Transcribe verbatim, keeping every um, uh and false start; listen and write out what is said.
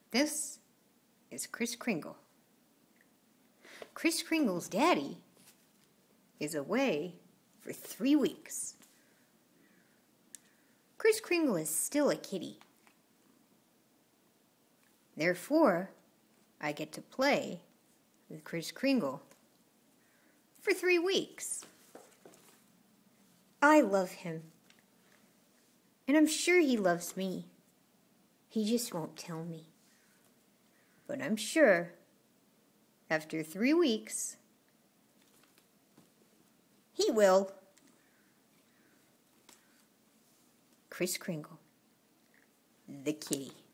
This is Kris Kringle. Kris Kringle's daddy is away for three weeks. Kris Kringle is still a kitty. Therefore, I get to play with Kris Kringle for three weeks. I love him, and I'm sure he loves me. He just won't tell me. But I'm sure, after three weeks, he will. Kris Kringle, the kitty.